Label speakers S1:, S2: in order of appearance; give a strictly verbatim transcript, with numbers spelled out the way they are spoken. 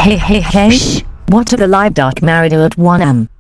S1: Hey hey hey, shh. What to the live dot married at one a m